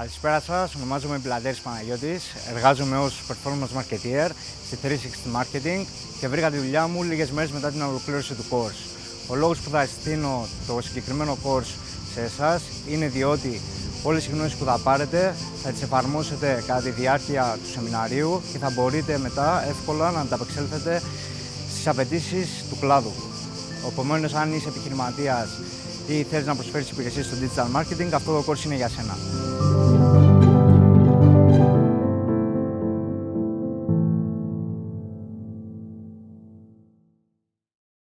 Καλησπέρα σας, ονομάζομαι Μπλαντέρης Παναγιώτης, εργάζομαι ως Performance Marketeer στη 360 Marketing και βρήκα τη δουλειά μου λίγες μέρες μετά την ολοκλήρωση του course. Ο λόγος που θα συστήνω το συγκεκριμένο course σε εσάς είναι διότι όλες οι γνώσεις που θα πάρετε θα τις εφαρμόσετε κατά τη διάρκεια του σεμιναρίου και θα μπορείτε μετά εύκολα να ανταπεξέλθετε στις απαιτήσεις του κλάδου. Επομένως, αν είσαι επιχειρηματίας ή θέλεις να προσφέρεις υπηρεσίες στο digital marketing, αυτό το course είναι για σένα.